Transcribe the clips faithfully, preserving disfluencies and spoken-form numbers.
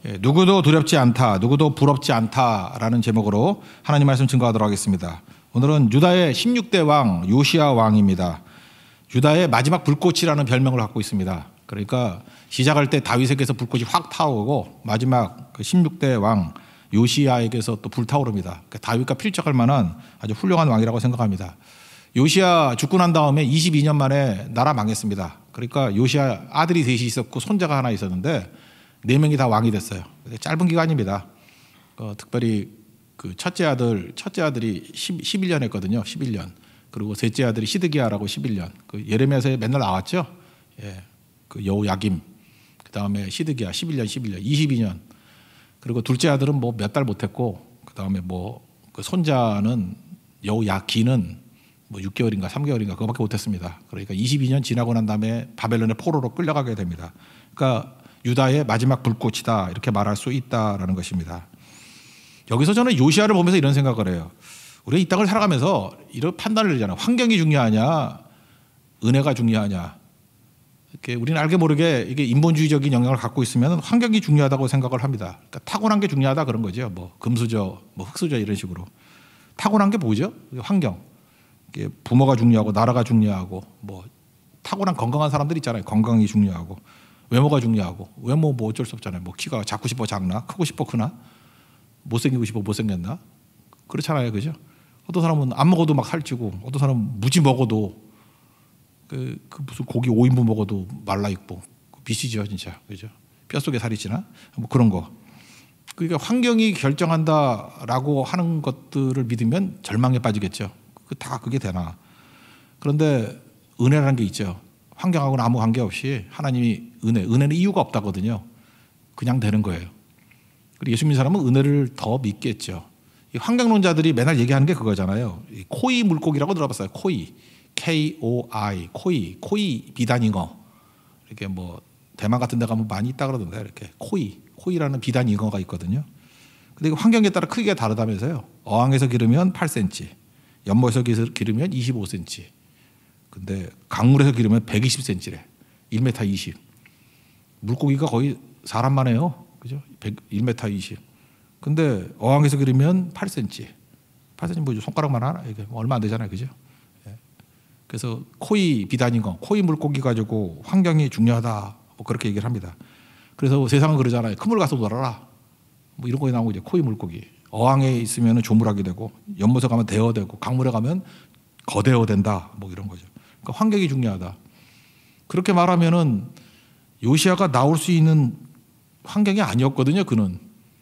예, 누구도 두렵지 않다, 누구도 부럽지 않다라는 제목으로 하나님 말씀 증거하도록 하겠습니다. 오늘은 유다의 십육 대 왕 요시야 왕입니다. 유다의 마지막 불꽃이라는 별명을 갖고 있습니다. 그러니까 시작할 때 다윗에게서 불꽃이 확 타오르고 마지막 그 십육 대 왕 요시야에게서 또 불타오릅니다. 그러니까 다윗과 필적할 만한 아주 훌륭한 왕이라고 생각합니다. 요시야 죽고 난 다음에 이십이 년 만에 나라 망했습니다. 그러니까 요시야 아들이 셋이 있었고 손자가 하나 있었는데 네 명이 다 왕이 됐어요. 짧은 기간입니다. 어, 특별히 그 첫째 아들, 첫째 아들이 십일 년 했거든요. 십일 년. 그리고 셋째 아들이 시드기야라고 십일 년. 그 예레미야서에 맨날 나왔죠. 예. 그 여호야김. 그 다음에 시드기야 십일 년, 십일 년, 이십이 년. 그리고 둘째 아들은 뭐 몇 달 못했고, 그 다음에 뭐 그 손자는 여호야기는 뭐 육 개월인가 삼 개월인가 그거밖에 못했습니다. 그러니까 이십이 년 지나고 난 다음에 바벨론의 포로로 끌려가게 됩니다. 그러니까 유다의 마지막 불꽃이다 이렇게 말할 수 있다라는 것입니다. 여기서 저는 요시야를 보면서 이런 생각을 해요. 우리가 이 땅을 살아가면서 이런 판단을 내잖아요. 환경이 중요하냐, 은혜가 중요하냐. 이렇게 우리는 알게 모르게 이게 인본주의적인 영향을 갖고 있으면 환경이 중요하다고 생각을 합니다. 그러니까 타고난 게 중요하다 그런 거죠. 뭐 금수저, 뭐 흙수저 이런 식으로. 타고난 게 뭐죠? 환경. 이게 부모가 중요하고 나라가 중요하고 뭐 타고난 건강한 사람들 있잖아요. 건강이 중요하고. 외모가 중요하고 외모 뭐 어쩔 수 없잖아요. 뭐 키가 작고 싶어 작나 크고 싶어 크나 못생기고 싶어 못생겼나 그렇잖아요. 그죠? 어떤 사람은 안 먹어도 막 살찌고 어떤 사람은 무지 먹어도 그, 그 무슨 고기 오 인분 먹어도 말라 있고 비시죠 진짜. 그죠? 뼛속에 살이 찌나 뭐 그런 거. 그러니까 환경이 결정한다라고 하는 것들을 믿으면 절망에 빠지겠죠. 그 다 그게 되나. 그런데 은혜라는 게 있죠. 환경하고는 아무 관계없이 하나님이 은혜, 은혜는 이유가 없다거든요. 그냥 되는 거예요. 그리고 예수 믿는 사람은 은혜를 더 믿겠죠. 이 환경론자들이 맨날 얘기하는 게 그거잖아요. 이 코이 물고기라고 들어봤어요. 코이, 케이 오 아이, 코이, 코이 비단잉어. 이렇게 뭐 대만 같은 데 가면 많이 있다 그러던데 이렇게 코이, 코이라는 비단잉어가 있거든요. 근데 이거 환경에 따라 크기가 다르다면서요. 어항에서 기르면 팔 센티미터, 연못에서 기르면 이십오 센티미터. 근데 강물에서 기르면 백이십 센티미터래. 일 미터 이십. 물고기가 거의 사람만 해요. 그죠? 일 미터 이십. 근데 어항에서 기르면 팔 센티미터. 팔 센티미터 뭐죠? 손가락만 하나? 이게 얼마 안 되잖아요. 그죠? 예. 그래서 코이 비단잉어, 코이 물고기 가지고 환경이 중요하다. 뭐 그렇게 얘기를 합니다. 그래서 세상은 그러잖아요. 큰 물 가서 놀아라. 뭐 이런 거 나오고 이제 코이 물고기. 어항에 있으면 조물하게 되고, 연못에 가면 대어되고, 강물에 가면 거대어 된다. 뭐 이런 거죠. 그러니까 환경이 중요하다. 그렇게 말하면은 요시야가 나올 수 있는 환경이 아니었거든요. 그는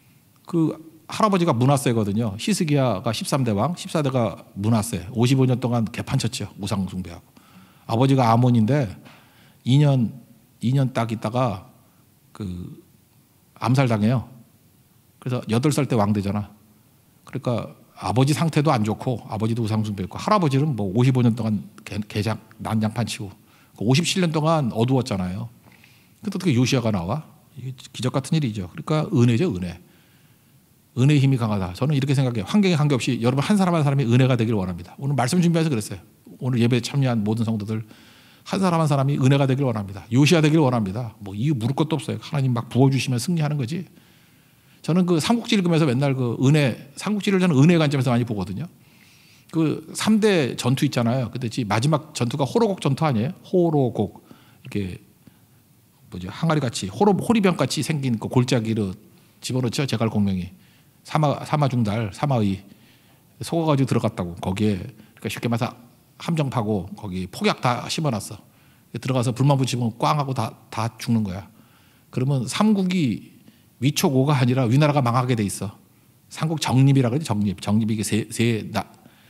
그 할아버지가 므낫세거든요. 히스기야가 십삼 대 왕, 십사 대가 므낫세. 오십오 년 동안 개판쳤죠. 우상 숭배하고. 아버지가 아몬인데 이 년 이 년 딱 있다가 그 암살당해요. 그래서 여덟 살 때 왕 되잖아. 그러니까 아버지 상태도 안 좋고 아버지도 우상숭배했고 할아버지는 뭐 오십오 년 동안 개장 난장판 치고 오십칠 년 동안 어두웠잖아요. 근데 어떻게 요시야가 나와? 이게 기적 같은 일이죠. 그러니까 은혜죠, 은혜. 은혜의 힘이 강하다. 저는 이렇게 생각해요. 환경에 관계없이 여러분 한 사람 한 사람이 은혜가 되기를 원합니다. 오늘 말씀 준비해서 그랬어요. 오늘 예배에 참여한 모든 성도들 한 사람 한 사람이 은혜가 되기를 원합니다. 요시야 되기를 원합니다. 뭐 이유 물을 것도 없어요. 하나님 막 부어주시면 승리하는 거지. 저는 그 삼국지 읽으면서 맨날 그 은혜, 삼국지를 저는 은혜 관점에서 많이 보거든요. 그 삼 대 전투 있잖아요. 그때 마지막 전투가 호로곡 전투 아니에요? 호로곡. 이렇게 뭐지, 항아리 같이, 호로, 호리병 같이 생긴 그 골짜기로 집어넣죠. 제갈 공명이. 사마, 사마중달, 사마의. 속아가지고 들어갔다고. 거기에, 그러니까 쉽게 말해서 함정 파고 거기 폭약 다 심어놨어. 들어가서 불만 붙이면 꽝 하고 다, 다 죽는 거야. 그러면 삼국이 위초고가 아니라 위나라가 망하게 돼 있어. 삼국 정립이라 그러지. 정립. 정립이 이게 세, 세, 나,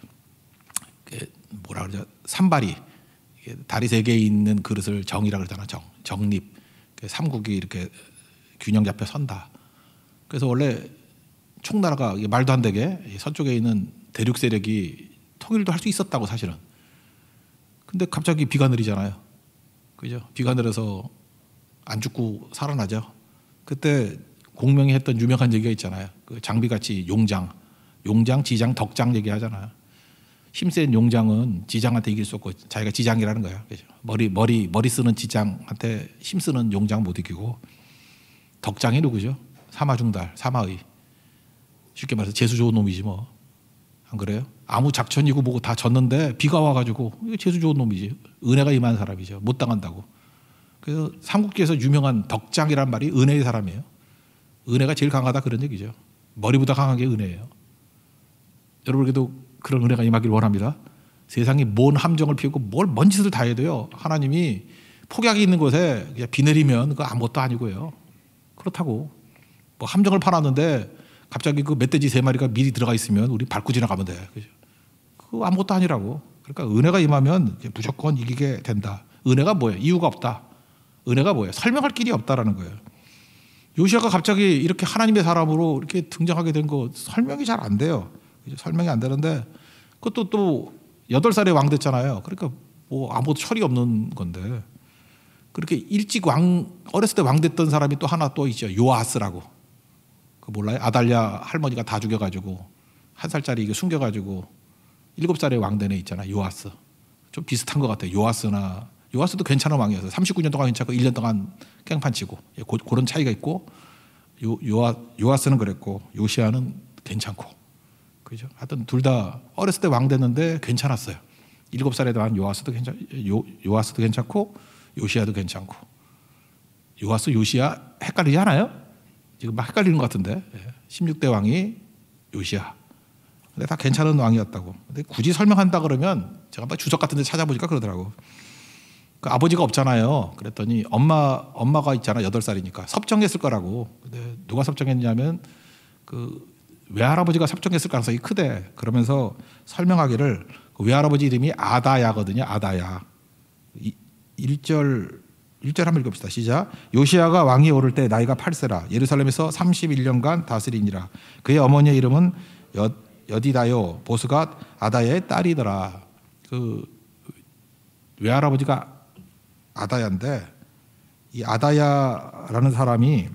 뭐라 그러죠? 산발이. 다리 세 개 있는 그릇을 정이라 그러잖아. 정. 정립. 삼국이 이렇게 균형 잡혀 선다. 그래서 원래 총나라가 말도 안 되게 서쪽에 있는 대륙 세력이 통일도 할 수 있었다고 사실은. 근데 갑자기 비가 내리잖아요. 그죠? 비가 내려서 안 죽고 살아나죠. 그때 공명이 했던 유명한 얘기가 있잖아요. 그 장비같이 용장, 용장, 지장, 덕장 얘기하잖아요. 힘센 용장은 지장한테 이길 수 없고 자기가 지장이라는 거야. 그죠? 머리 머리 머리 쓰는 지장한테 힘 쓰는 용장 못 이기고 덕장이 누구죠? 사마중달, 사마의. 쉽게 말해서 재수 좋은 놈이지 뭐. 안 그래요? 아무 작전이고 뭐고 다 졌는데 비가 와가지고 이거 재수 좋은 놈이지. 은혜가 임한 사람이죠. 못 당한다고. 그래서 삼국지에서 유명한 덕장이란 말이 은혜의 사람이에요. 은혜가 제일 강하다 그런 얘기죠. 머리보다 강한 게 은혜예요. 여러분에게도 그런 은혜가 임하길 원합니다. 세상이 뭔 함정을 피우고 뭘 먼 짓을 다 해도요. 하나님이 폭약이 있는 곳에 그냥 비 내리면 그거 아무것도 아니고요. 그렇다고. 뭐 함정을 파놨는데 갑자기 그 멧돼지 세 마리가 미리 들어가 있으면 우리 밟고 지나가면 돼. 그죠? 그거 아무것도 아니라고. 그러니까 은혜가 임하면 무조건 이기게 된다. 은혜가 뭐예요? 이유가 없다. 은혜가 뭐예요? 설명할 길이 없다라는 거예요. 요시아가 갑자기 이렇게 하나님의 사람으로 이렇게 등장하게 된 거 설명이 잘 안 돼요. 그죠? 설명이 안 되는데 그것도 또 여덟 살에 왕 됐잖아요. 그러니까 뭐 아무것도 철이 없는 건데 그렇게 일찍 왕 어렸을 때 왕 됐던 사람이 또 하나 또 있죠. 요아스라고. 그 몰라요? 아달랴 할머니가 다 죽여가지고 한 살짜리 이게 숨겨가지고 일곱 살에 왕 된 애 있잖아. 요아스. 좀 비슷한 것 같아요. 요아스나 요아스도 괜찮은 왕이었어요. 삼십구 년 동안 괜찮고 일 년 동안 깽판치고 고, 그런 차이가 있고 요, 요아, 요아스는 그랬고 요시아는 괜찮고 그죠? 하여튼 둘 다 어렸을 때 왕 됐는데 괜찮았어요. 일곱 살에 왕 요아스도 괜찮 요, 요아스도 괜찮고 요시아도 괜찮고 요아스 요시아 헷갈리지 않아요? 지금 막 헷갈리는 것 같은데 십육 대 왕이 요시아. 근데 다 괜찮은 왕이었다고. 근데 굳이 설명한다 그러면 제가 막 주석 같은 데 찾아보니까 그러더라고. 그 아버지가 없잖아요. 그랬더니 엄마, 엄마가 있잖아. 여덟 살이니까. 섭정했을 거라고. 근데 누가 섭정했냐면 그 외할아버지가 섭정했을 가능성이 크대. 그러면서 설명하기를 그 외할아버지 이름이 아다야거든요. 아다야. 일 절 일 절 한번 읽읍시다. 시작. 요시아가 왕이 오를 때 나이가 팔 세라. 예루살렘에서 삼십일 년간 다스리니라. 그의 어머니의 이름은 여, 여디다요. 보스가 아다야의 딸이더라. 그 외할아버지가 아다야인데 이 아다야라는 사람이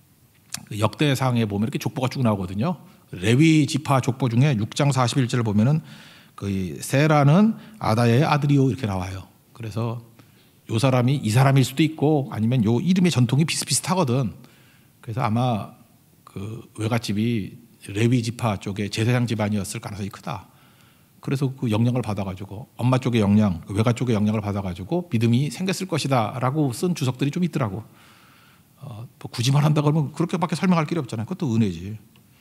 역대상에 보면 이렇게 족보가 쭉 나오거든요. 레위 지파 족보 중에 육 장 사십일 절을 보면은 그 세라는 아다야의 아들이요 이렇게 나와요. 그래서 요 사람이 이 사람일 수도 있고 아니면 요 이름의 전통이 비슷비슷하거든. 그래서 아마 그 외갓집이 레위 지파 쪽에 제사장 집안이었을 가능성이 크다. 그래서 그 영향을 받아가지고 엄마 쪽의 영향, 외가 쪽의 영향을 받아가지고 믿음이 생겼을 것이다라고 쓴 주석들이 좀 있더라고. 어, 뭐 굳이 말한다 그러면 그렇게밖에 설명할 길이 없잖아요. 그것도 은혜지.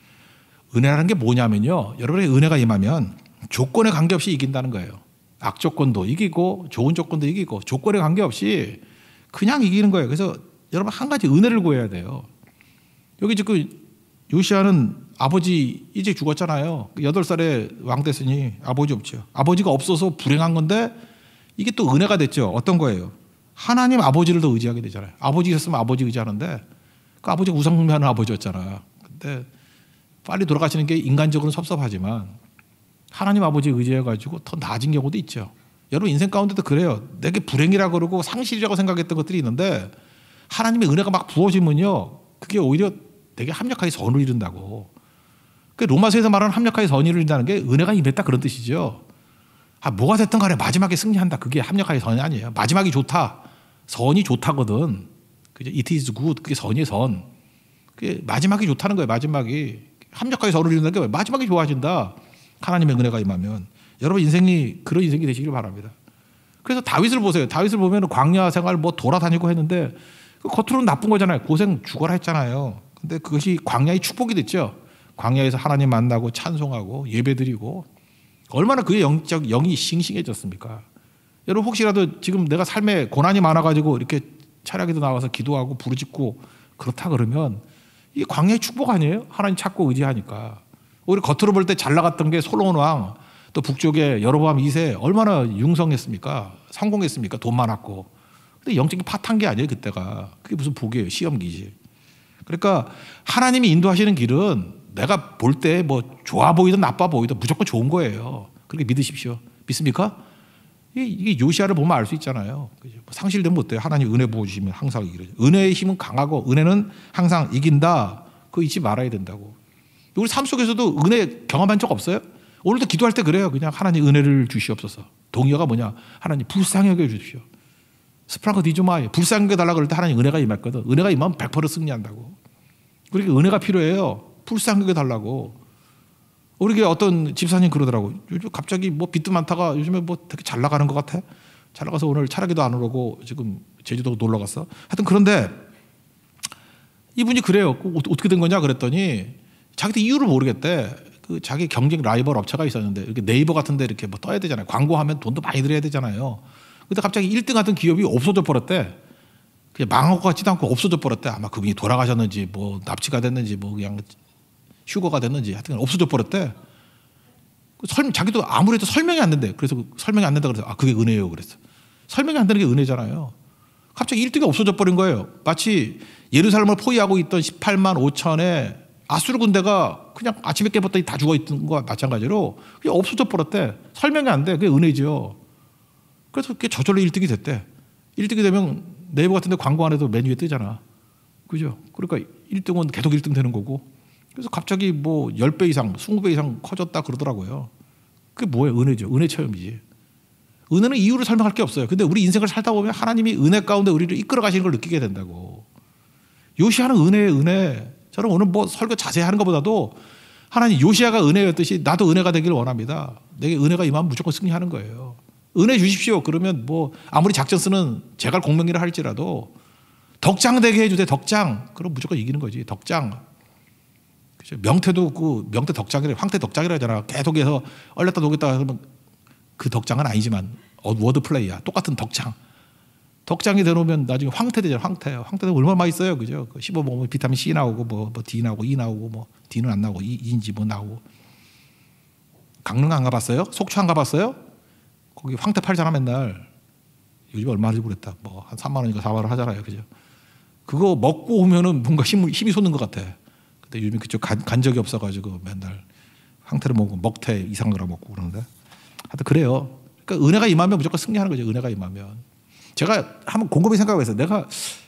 은혜라는 게 뭐냐면요, 여러분의 은혜가 임하면 조건에 관계없이 이긴다는 거예요. 악조건도 이기고 좋은 조건도 이기고 조건에 관계없이 그냥 이기는 거예요. 그래서 여러분 한 가지 은혜를 구해야 돼요. 여기 지금 요시아는 아버지 이제 죽었잖아요. 여덟 살에 왕 됐으니 아버지 없죠. 아버지가 없어서 불행한 건데 이게 또 은혜가 됐죠. 어떤 거예요? 하나님 아버지를 더 의지하게 되잖아요. 아버지 있었으면 아버지 의지하는데 그 아버지가 우상숭배하는 아버지였잖아. 근데 빨리 돌아가시는 게 인간적으로는 섭섭하지만 하나님 아버지 의지해가지고 더 나아진 경우도 있죠. 여러분 인생 가운데도 그래요. 내게 불행이라고 그러고 상실이라고 생각했던 것들이 있는데 하나님의 은혜가 막 부어지면요, 그게 오히려 되게 합력하게 선을 이룬다고. 그 로마서에서 말하는 합력하게 선을 이룬다는 게 은혜가 임했다 그런 뜻이죠. 아, 뭐가 됐든 간에 마지막에 승리한다. 그게 합력하게 선이 아니에요. 마지막이 좋다. 선이 좋다거든. 그죠? It is good. 그게 선이에요, 선. 그게 마지막이 좋다는 거예요. 마지막이 합력하게 선을 이룬다는 게 뭐예요? 마지막이 좋아진다. 하나님의 은혜가 임하면. 여러분 인생이 그런 인생이 되시길 바랍니다. 그래서 다윗을 보세요. 다윗을 보면 광야 생활 뭐 돌아다니고 했는데 겉으로는 나쁜 거잖아요. 고생 죽어라 했잖아요. 근데 그것이 광야의 축복이 됐죠. 광야에서 하나님 만나고 찬송하고 예배드리고 얼마나 그의 영적 영이 싱싱해졌습니까? 여러분 혹시라도 지금 내가 삶에 고난이 많아가지고 이렇게 차량에도 나와서 기도하고 부르짖고 그렇다 그러면 이게 광야의 축복 아니에요? 하나님 찾고 의지하니까. 오히려 겉으로 볼 때 잘 나갔던 게 솔로몬 왕, 또 북쪽에 여로보암 이 세 얼마나 융성했습니까? 성공했습니까? 돈 많았고. 근데 영적인 파탄 게 아니에요 그때가. 그게 무슨 복이에요? 시험기지. 그러니까 하나님이 인도하시는 길은 내가 볼 때 뭐 좋아 보이든 나빠 보이든 무조건 좋은 거예요. 그렇게 믿으십시오. 믿습니까? 이게 요시아를 보면 알 수 있잖아요. 상실되면 어때요? 하나님 은혜 부어주시면 항상 이기죠. 은혜의 힘은 강하고 은혜는 항상 이긴다. 그거 잊지 말아야 된다고. 우리 삶 속에서도 은혜 경험한 적 없어요? 오늘도 기도할 때 그래요. 그냥 하나님 은혜를 주시옵소서. 동의어가 뭐냐? 하나님 불쌍히 여겨 주십시오. 스프랑크 디조마에 불쌍히 여겨 달라고 그럴 때 하나님 은혜가 임했거든. 은혜가 임하면 백 퍼센트 승리한다고. 우리에게 은혜가 필요해요. 불쌍하게 달라고. 우리에게 어떤 집사님 그러더라고. 요즘 갑자기 뭐 빚도 많다가 요즘에 뭐 되게 잘 나가는 것 같아. 잘 나가서 오늘 차라기도 안 오르고 지금 제주도 놀러 갔어. 하여튼 그런데 이분이 그래요. 어떻게 된 거냐 그랬더니 자기도 이유를 모르겠대. 그 자기 경쟁 라이벌 업체가 있었는데 이렇게 네이버 같은데 이렇게 뭐 떠야 되잖아요. 광고하면 돈도 많이 들여야 되잖아요. 근데 갑자기 일 등 하던 기업이 없어져 버렸대. 그냥 망한 것 같지도 않고 없어져 버렸대. 아마 그분이 돌아가셨는지 뭐 납치가 됐는지 뭐 그냥 휴거가 됐는지 하여튼 없어져 버렸대. 설, 자기도 아무래도 설명이 안 된대. 그래서 설명이 안 된다 그래서 아 그게 은혜예요 그랬어. 설명이 안 되는 게 은혜잖아요. 갑자기 일 등이 없어져 버린 거예요. 마치 예루살렘을 포위하고 있던 십팔만 오천의 아수르 군대가 그냥 아침에 깨봤더니 다 죽어 있던 거와 마찬가지로 그냥 없어져 버렸대. 설명이 안 돼. 그게 은혜죠. 그래서 그게 저절로 일 등이 됐대. 일 등이 되면 네이버 같은 데 광고 안 해도 맨 위에 뜨잖아. 그죠? 그러니까 일 등은 계속 일 등 되는 거고. 그래서 갑자기 뭐 십 배 이상, 이십 배 이상 커졌다 그러더라고요. 그게 뭐예요? 은혜죠. 은혜 체험이지. 은혜는 이유를 설명할 게 없어요. 근데 우리 인생을 살다 보면 하나님이 은혜 가운데 우리를 이끌어 가시는 걸 느끼게 된다고. 요시아는 은혜예요, 은혜. 저는 오늘 뭐 설교 자세히 하는 것보다도 하나님 요시아가 은혜였듯이 나도 은혜가 되기를 원합니다. 내게 은혜가 임하면 무조건 승리하는 거예요. 은혜 주십시오. 그러면 뭐 아무리 작전 쓰는 제갈 공명이라 할지라도 덕장 되게 해주세요. 덕장. 그럼 무조건 이기는 거지. 덕장. 그죠? 명태도 그 명태 덕장이래. 황태 덕장이라 하잖아. 계속해서 얼렸다 녹였다 하면 그 덕장은 아니지만 워드 플레이야. 똑같은 덕장. 덕장이 되놓으면 나중에 황태 되잖아. 황태. 황태는 얼마나 맛있어요. 그죠? 씹어 먹으면 비타민 C 나오고 뭐, 뭐 D 나오고 E 나오고 뭐 D는 안 나오고 E인지 뭐 나오고. 강릉 안 가봤어요? 속초 안 가봤어요? 거기 황태 팔잖아 맨날. 요즘에 얼마나 주고 그랬다. 뭐 한 삼만 원인가 사만 원 하잖아요. 그죠? 그거 먹고 오면은 뭔가 힘, 힘이 솟는 것 같아. 근데 요즘에 그쪽 간, 간 적이 없어가지고 맨날 황태를 먹고 먹태 이상한 거라 먹고 그러는데. 하여튼 그래요. 그러니까 은혜가 임하면 무조건 승리하는 거죠. 은혜가 임하면. 제가 한번 곰곰이 생각해서 내가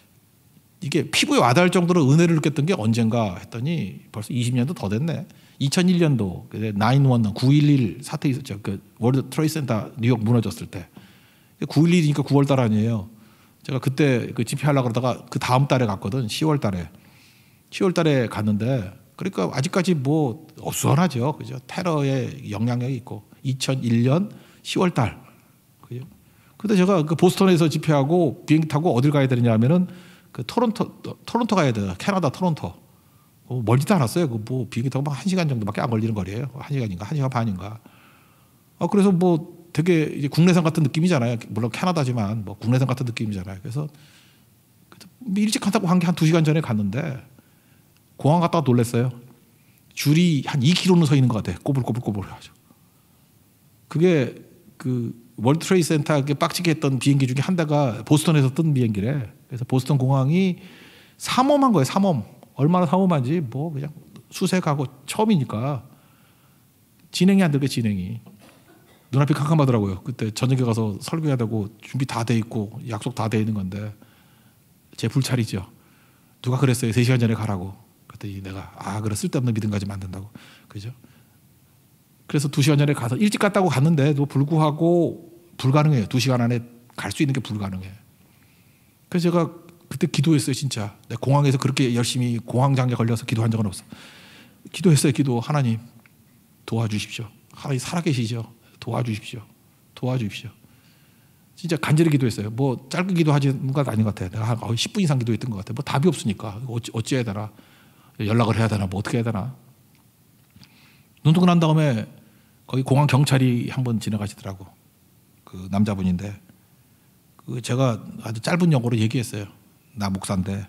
이게 피부에 와닿을 정도로 은혜를 느꼈던 게 언젠가 했더니 벌써 이십 년도 더 됐네. 이천일 년도 나인일일 구일일 사태 있었죠. 그 월드 트레이드 센터 뉴욕 무너졌을 때. 구일일이니까 구월 달 아니에요. 제가 그때 그 집회하려고 그러다가 그 다음 달에 갔거든. 시월 달에. 시월 달에 갔는데 그러니까 아직까지 뭐 어수선하죠. 그죠? 테러의 영향력이 있고 이천일 년 시월 달. 그죠? 근데 제가 그 보스턴에서 집회하고 비행기 타고 어딜 가야 되느냐 하면은 그 토론토 토론토 가야 돼요. 캐나다 토론토. 어, 멀지도 않았어요. 그 뭐 비행기 타고 막 한 시간 정도밖에 안 걸리는 거리예요. 한 시간인가 한 시간 반인가. 어 그래서 뭐 되게 이제 국내선 같은 느낌이잖아요. 물론 캐나다지만 뭐 국내선 같은 느낌이잖아요. 그래서 일찍 간다고 한 게 한 두 시간 전에 갔는데 공항 갔다가 놀랐어요. 줄이 한 이 킬로미터는 서 있는 것 같아. 꼬불꼬불꼬불 해가지고. 그게 그 월드 트레이드 센터 빡치게 했던 비행기 중에 한 대가 보스턴에서 뜬 비행기래. 그래서 보스턴 공항이 삼엄한 거예요. 삼엄. 얼마나 삼엄한지 뭐 그냥 수색하고 처음이니까 진행이 안 되게 진행이. 눈앞이 캄캄하더라고요. 그때 저녁에 가서 설교해야 되고 준비 다 돼 있고 약속 다 돼 있는 건데 제 불찰이죠. 누가 그랬어요. 세 시간 전에 가라고. 그랬더니 내가 아 그래 쓸데없는 믿음 가지면 안 된다고. 그죠? 그래서 두 시간 전에 가서 일찍 갔다고 갔는데도 불구하고 불가능해요. 두 시간 안에 갈 수 있는 게 불가능해. 그래서 제가 그때 기도했어요. 진짜. 내가 공항에서 그렇게 열심히 공황장애 걸려서 기도한 적은 없어. 기도했어요. 기도. 하나님 도와주십시오. 하나님 살아계시죠. 도와주십시오. 도와주십시오. 진짜 간절히 기도했어요. 뭐 짧게 기도하는 건 아닌 것 같아요. 내가 한 십 분 이상 기도했던 것 같아요. 뭐 답이 없으니까 어찌, 어찌 해야 되나. 연락을 해야 되나 뭐 어떻게 해야 되나. 눈 뜨고 난 다음에 거기 공항 경찰이 한 번 지나가시더라고. 그 남자분인데 그 제가 아주 짧은 영어로 얘기했어요. 나 목사인데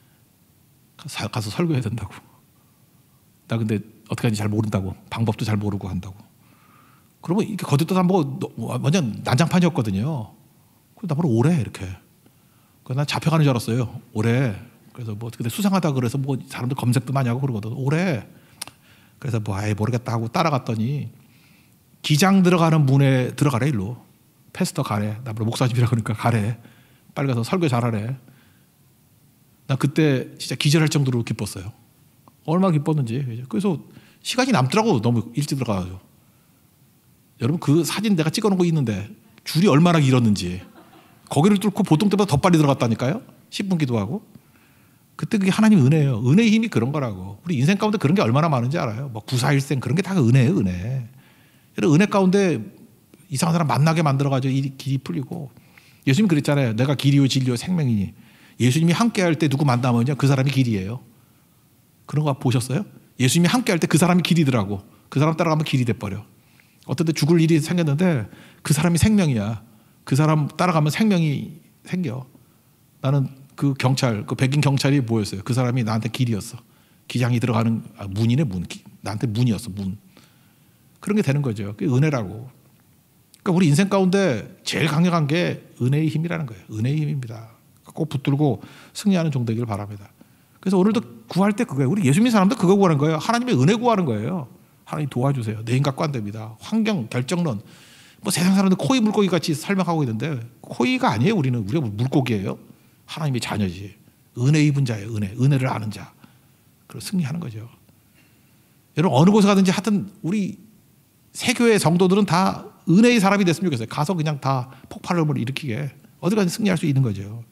가서 설교해야 된다고. 나 근데 어떻게 하는지 잘 모른다고. 방법도 잘 모르고 한다고. 그러면 이렇게 거듭떠다 뭐 완전 난장판이었거든요. 그래서 나보고 오래 이렇게. 그래서 난 잡혀가는 줄 알았어요. 오래. 그래서 뭐 근데 수상하다 그래서 뭐 사람들 검색도 많이 하고 그러거든. 오래. 그래서 뭐 아예 모르겠다 하고 따라갔더니 기장 들어가는 문에 들어가래 일로. 패스터 가래. 나보고 목사님이라 그러니까 가래. 빨리 가서 설교 잘하래. 나 그때 진짜 기절할 정도로 기뻤어요. 얼마나 기뻤는지. 그래서 시간이 남더라고. 너무 일찍 들어가가지고. 여러분 그 사진 내가 찍어놓은 거 있는데 줄이 얼마나 길었는지. 거기를 뚫고 보통 때보다 더 빨리 들어갔다니까요. 십 분 기도하고. 그때 그게 하나님의 은혜예요. 은혜의 힘이 그런 거라고. 우리 인생 가운데 그런 게 얼마나 많은지 알아요. 뭐 구사일생 그런 게 다 은혜예요. 은혜. 이런 은혜 가운데 이상한 사람 만나게 만들어가지고 이 길이 풀리고. 예수님 그랬잖아요. 내가 길이요 진리요 생명이니. 예수님이 함께 할 때 누구 만나면요 그 사람이 길이에요. 그런 거 보셨어요? 예수님이 함께 할 때 그 사람이 길이더라고. 그 사람 따라가면 길이 돼버려. 어떤 때 죽을 일이 생겼는데 그 사람이 생명이야. 그 사람 따라가면 생명이 생겨. 나는 그 경찰, 그 백인 경찰이 뭐였어요? 그 사람이 나한테 길이었어. 기장이 들어가는 아, 문이네 문. 나한테 문이었어 문. 그런 게 되는 거죠. 그게 은혜라고. 그러니까 우리 인생 가운데 제일 강력한 게 은혜의 힘이라는 거예요. 은혜의 힘입니다. 꼭 붙들고 승리하는 종 되기를 바랍니다. 그래서 오늘도 구할 때 그거예요. 우리 예수 믿는 사람도 그거 구하는 거예요. 하나님의 은혜 구하는 거예요. 하나님 도와주세요. 내 힘 갖고 안 됩니다. 환경, 결정론. 뭐 세상 사람들 코이 물고기 같이 설명하고 있는데 코이가 아니에요. 우리는 우리가 물고기예요. 하나님의 자녀지. 은혜 입은 자예요. 은혜. 은혜를 아는 자. 그리고 승리하는 거죠. 여러분 어느 곳에 가든지 하여튼 우리 세교회 성도들은 다 은혜의 사람이 됐으면 좋겠어요. 가서 그냥 다 폭발음을 일으키게 어디 가든지 승리할 수 있는 거죠.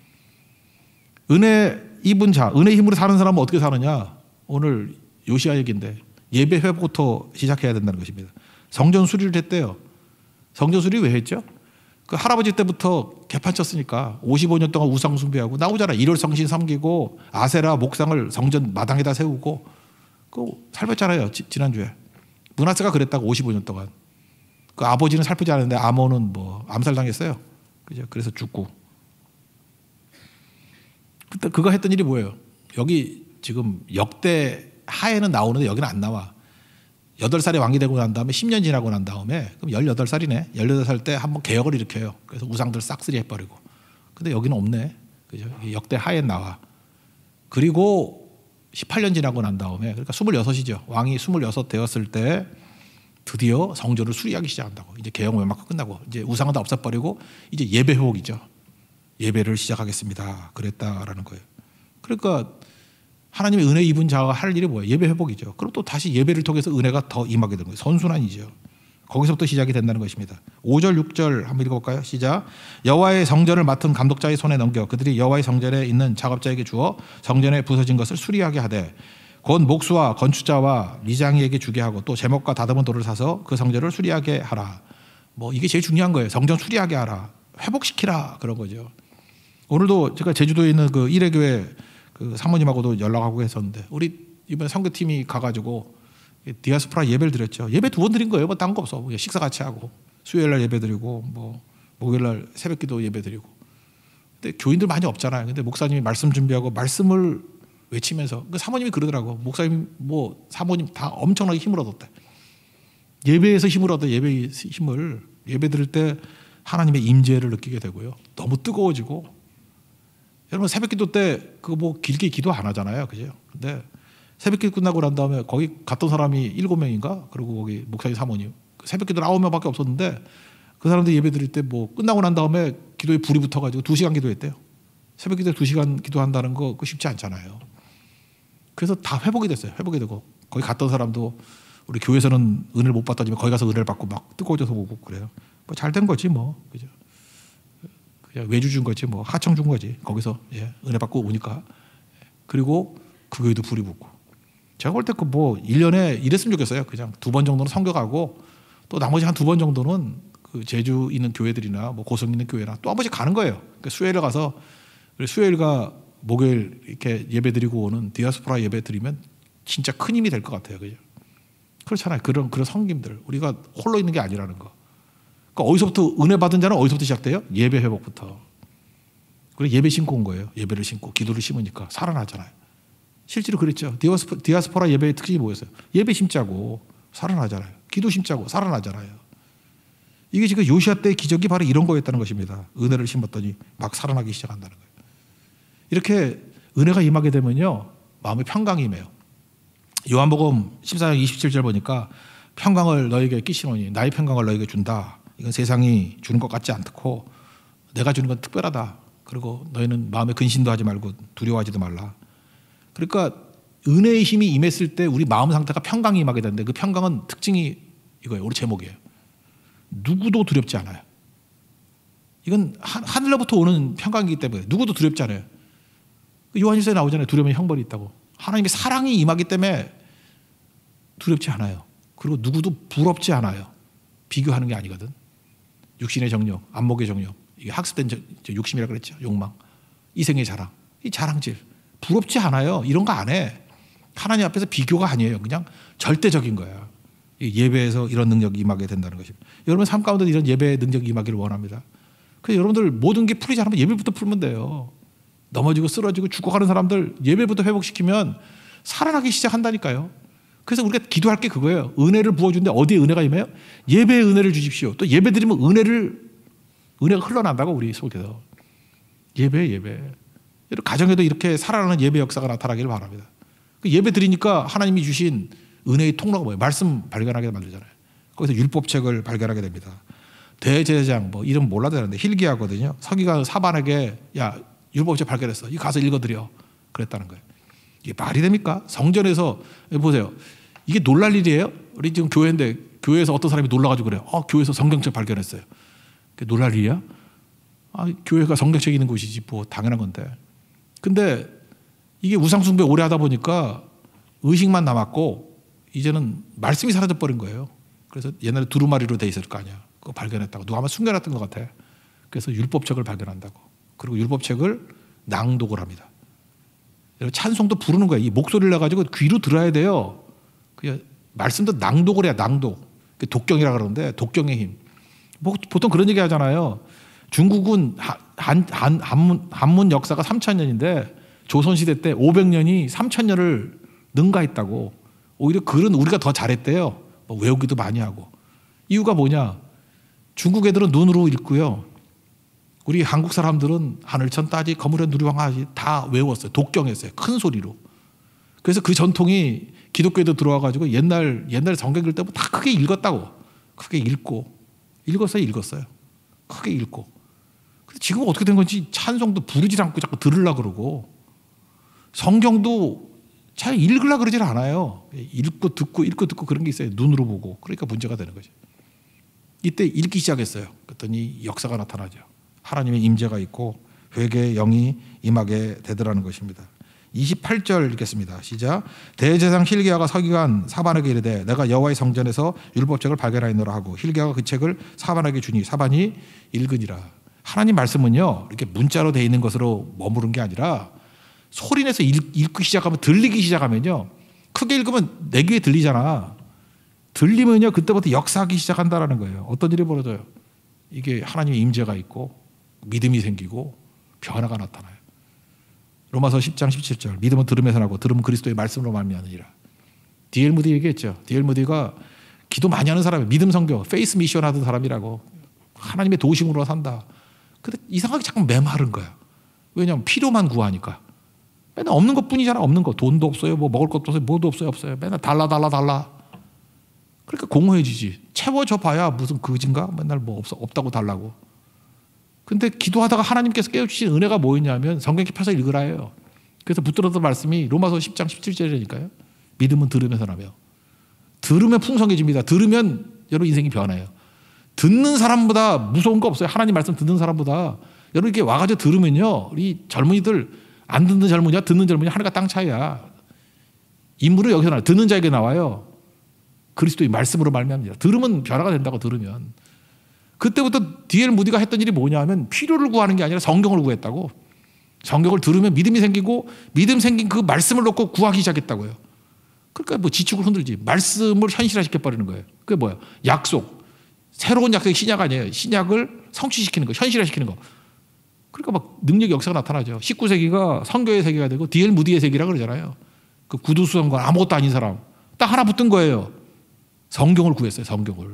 은혜 입은 자, 은혜의 힘으로 사는 사람은 어떻게 사느냐? 오늘 요시야 얘기인데 예배 회복부터 시작해야 된다는 것입니다. 성전 수리를 했대요. 성전 수리 왜 했죠? 그 할아버지 때부터 개판 쳤으니까 오십오 년 동안 우상 숭배하고 나오잖아. 일월성신 섬기고 아세라 목상을 성전 마당에다 세우고 그 살폈잖아요. 지, 지난주에. 므낫세가 그랬다고 오십오 년 동안. 그 아버지는 살피지 않았는데 아몬은 뭐 암살당했어요. 그죠? 그래서 죽고. 그때 그거 했던 일이 뭐예요? 여기 지금 역대 하에는 나오는데 여기는 안 나와. 여덟 살에 왕이 되고 난 다음에 십 년 지나고 난 다음에 그럼 열여덟 살이네. 열여덟 살 때 한번 개혁을 일으켜요. 그래서 우상들 싹쓸이 해버리고. 근데 여기는 없네. 그죠? 역대 하에 나와. 그리고 십팔 년 지나고 난 다음에 그러니까 스물여섯이죠. 왕이 스물여섯 되었을 때 드디어 성전을 수리하기 시작한다고. 이제 개혁 웬만큼 끝나고 이제 우상은 다 없애버리고 이제 예배 회복이죠. 예배를 시작하겠습니다. 그랬다라는 거예요. 그러니까 하나님의 은혜 입은 자가 할 일이 뭐예요? 예배 회복이죠. 그럼 또 다시 예배를 통해서 은혜가 더 임하게 되는 거예요. 선순환이죠. 거기서부터 시작이 된다는 것입니다. 오 절 육 절 한번 읽어볼까요? 시작. 여호와의 성전을 맡은 감독자의 손에 넘겨 그들이 여호와의 성전에 있는 작업자에게 주어 성전에 부서진 것을 수리하게 하되 곧 목수와 건축자와 미장이에게 주게 하고 또 제목과 다듬은 돌을 사서 그 성전을 수리하게 하라. 뭐 이게 제일 중요한 거예요. 성전 수리하게 하라. 회복시키라. 그런 거죠. 오늘도 제가 제주도에 있는 그 일회교회 그 사모님하고도 연락하고 했었는데 우리 이번에 선교팀이 가가지고 디아스포라 예배를 드렸죠. 예배 두 번 드린 거예요. 뭐 딴 거 없어. 식사 같이 하고 수요일날 예배 드리고 뭐 목요일날 새벽기도 예배 드리고. 근데 교인들 많이 없잖아요. 근데 목사님이 말씀 준비하고 말씀을 외치면서 그 사모님이 그러더라고. 목사님 뭐 사모님 다 엄청나게 힘을 얻었대. 예배에서 힘을 얻어. 예배의 힘을 예배 드릴 때 하나님의 임재를 느끼게 되고요. 너무 뜨거워지고. 여러분 새벽기도 때 그거 뭐 길게 기도 안 하잖아요, 그죠? 근데 새벽기도 끝나고 난 다음에 거기 갔던 사람이 일곱 명인가? 그리고 거기 목사님 사모님 새벽기도 아홉 명밖에 없었는데 그 사람들 예배 드릴 때 뭐 끝나고 난 다음에 기도에 불이 붙어가지고 두 시간 기도했대요. 새벽기도에 두 시간 기도한다는 거 그거 쉽지 않잖아요. 그래서 다 회복이 됐어요. 회복이 되고 거기 갔던 사람도 우리 교회에서는 은혜를 못 받다지만 거기 가서 은혜를 받고 막 뜨거워져서 오고 그래요. 뭐 잘 된 거지 뭐, 그죠? 그냥 외주 준 거지 뭐 하청 준 거지. 거기서 예, 은혜 받고 오니까. 그리고 그 교회도 불이 붙고. 제가 볼 때 그 뭐 일 년에 이랬으면 좋겠어요. 그냥 두 번 정도는 선교 가고 또 나머지 한 두 번 정도는 그 제주 있는 교회들이나 뭐 고성 있는 교회나 또 한 번씩 가는 거예요. 그러니까 수요일에 가서 수요일과 목요일 이렇게 예배 드리고 오는 디아스포라 예배 드리면 진짜 큰 힘이 될 것 같아요. 그죠? 그렇잖아요. 그런 그런 성김들 우리가 홀로 있는 게 아니라는 거. 그러니까 어디서부터 은혜 받은 자는 어디서부터 시작돼요? 예배 회복부터. 그리고 예배 신고 온 거예요. 예배를 신고 기도를 심으니까 살아나잖아요. 실제로 그랬죠. 디아스포, 디아스포라 예배의 특징이 뭐였어요? 예배 심자고 살아나잖아요. 기도 심자고 살아나잖아요. 이게 지금 요시야 때의 기적이 바로 이런 거였다는 것입니다. 은혜를 심었더니 막 살아나기 시작한다는 거예요. 이렇게 은혜가 임하게 되면요 마음에 평강이 임해요. 요한복음 십사 장 이십칠 절 보니까 평강을 너에게 끼시노니 나의 평강을 너에게 준다. 이건 세상이 주는 것 같지 않고 내가 주는 건 특별하다. 그리고 너희는 마음에 근심도 하지 말고 두려워하지도 말라. 그러니까 은혜의 힘이 임했을 때 우리 마음 상태가 평강이 임하게 되는데 그 평강은 특징이 이거예요. 우리 제목이에요. 누구도 두렵지 않아요. 이건 하늘로부터 오는 평강이기 때문에 누구도 두렵지 않아요. 요한일서에 나오잖아요. 두려움에 형벌이 있다고. 하나님의 사랑이 임하기 때문에 두렵지 않아요. 그리고 누구도 부럽지 않아요. 비교하는 게 아니거든. 육신의 정욕, 안목의 정욕, 이게 학습된 욕심이라 그랬죠. 욕망, 이생의 자랑, 이 자랑질, 부럽지 않아요. 이런 거 안 해. 하나님 앞에서 비교가 아니에요. 그냥 절대적인 거야. 예배에서 이런 능력이 임하게 된다는 것입니다. 여러분 삶 가운데 이런 예배의 능력이 임하기를 원합니다. 그래서 여러분들 모든 게 풀리지 않으면 예배부터 풀면 돼요. 넘어지고 쓰러지고 죽어가는 사람들 예배부터 회복시키면 살아나기 시작한다니까요. 그래서 우리가 기도할 게 그거예요. 은혜를 부어주는데 어디에 은혜가 임해요? 예배의 은혜를 주십시오. 또 예배 드리면 은혜를 은혜가 흘러난다고 우리 속에서. 예배 예배. 여러분 가정에도 이렇게 살아나는 예배 역사가 나타나기를 바랍니다. 그 예배 드리니까 하나님이 주신 은혜의 통로가 뭐예요? 말씀 발견하게 만들잖아요. 거기서 율법책을 발견하게 됩니다. 대제사장 뭐 이름 몰라도 되는데 hil기야거든요. 서기관 사반에게 야 율법책 발견했어. 이 가서 읽어드려. 그랬다는 거예요. 이게 말이 됩니까? 성전에서 보세요. 이게 놀랄 일이에요? 우리 지금 교회인데 교회에서 어떤 사람이 놀라가지고 그래요. 어, 교회에서 성경책 발견했어요. 그게 놀랄 일이야? 아, 교회가 성경책이 있는 곳이지 뭐 당연한 건데. 근데 이게 우상숭배 오래 하다 보니까 의식만 남았고 이제는 말씀이 사라져 버린 거예요. 그래서 옛날에 두루마리로 돼 있을 거 아니야. 그거 발견했다고. 누가 아마 숨겨놨던 것 같아. 그래서 율법책을 발견한다고. 그리고 율법책을 낭독을 합니다. 찬송도 부르는 거예요. 이 목소리를 내가지고 귀로 들어야 돼요. 그냥 말씀도 낭독을 해야 낭독. 독경이라 그러는데 독경의 힘. 뭐 보통 그런 얘기 하잖아요. 중국은 한, 한, 한문, 한문 역사가 삼천 년인데 조선시대 때 오백 년이 삼천 년을 능가했다고. 오히려 글은 우리가 더 잘했대요. 뭐 외우기도 많이 하고. 이유가 뭐냐? 중국 애들은 눈으로 읽고요. 우리 한국 사람들은 하늘천 따지 거무련 누리왕하지 다 외웠어요. 독경했어요. 큰 소리로. 그래서 그 전통이 기독교에도 들어와가지고 옛날 옛날 성경 읽을 때부터 다 크게 읽었다고. 크게 읽고 읽었어요. 읽었어요. 크게 읽고. 근데 지금 어떻게 된 건지 찬송도 부르지 않고 자꾸 들으려고 그러고 성경도 잘 읽으려고 그러질 않아요. 읽고 듣고 읽고 듣고 그런 게 있어요. 눈으로 보고. 그러니까 문제가 되는 거죠. 이때 읽기 시작했어요. 그랬더니 역사가 나타나죠. 하나님의 임재가 있고 회개의 영이 임하게 되더라는 것입니다. 이십팔 절 읽겠습니다. 시작. 대제사장 hil기야가 서기관 사반에게 이르되 내가 여호와의 성전에서 율법책을 발견하였노라 하고 hil기야가 그 책을 사반에게 주니 사반이 읽으니라. 하나님 말씀은요 이렇게 문자로 되어 있는 것으로 머무른 게 아니라 소리내서 읽, 읽기 시작하면 들리기 시작하면요 크게 읽으면 내 귀에 들리잖아. 들리면요 그때부터 역사하기 시작한다라는 거예요. 어떤 일이 벌어져요? 이게 하나님의 임재가 있고 믿음이 생기고 변화가 나타나요. 로마서 십 장 십칠 절 믿음은 들음에서 나고 들음은 그리스도의 말씀으로 말미암으니라. 디엘 무디 얘기했죠. 디엘 무디가 기도 많이 하는 사람이에요. 믿음 선교, 페이스 미션 하던 사람이라고. 하나님의 도심으로 산다. 근데 이상하게 자꾸 메마른 거야. 왜냐하면 필요만 구하니까. 맨날 없는 것뿐이잖아. 없는 거. 돈도 없어요. 뭐 먹을 것도 없어요. 뭐도 없어요. 없어요. 맨날 달라 달라 달라. 그러니까 공허해지지. 채워져 봐야 무슨 그진가? 맨날 뭐 없어, 없다고 달라고. 근데 기도하다가 하나님께서 깨우치신 은혜가 뭐였냐면 성경 펴서 읽으라 해요. 그래서 붙들었던 말씀이 로마서 십 장 십칠 절이니까요. 믿음은 들으면서 나며. 들으면 풍성해집니다. 들으면 여러분 인생이 변해요. 듣는 사람보다 무서운 거 없어요. 하나님 말씀 듣는 사람보다. 여러분 이렇게 와가지고 들으면요. 우리 젊은이들 안 듣는 젊은이와 듣는 젊은이 하늘과 땅 차이야. 인물은 여기서 나와요. 듣는 자에게 나와요. 그리스도의 말씀으로 말미암니다. 들으면 변화가 된다고 들으면. 그때부터 디엘 무디가 했던 일이 뭐냐면 필요를 구하는 게 아니라 성경을 구했다고. 성경을 들으면 믿음이 생기고 믿음 생긴 그 말씀을 놓고 구하기 시작했다고요. 그러니까 뭐 지축을 흔들지. 말씀을 현실화시켜버리는 거예요. 그게 뭐야? 약속. 새로운 약속이 신약 아니에요. 신약을 성취시키는 거, 현실화시키는 거. 그러니까 막 능력 역사가 나타나죠. 십구 세기가 선교의 세계가 되고 디엘 무디의 세계라 그러잖아요. 그 구두수성관 아무것도 아닌 사람. 딱 하나 붙은 거예요. 성경을 구했어요. 성경을.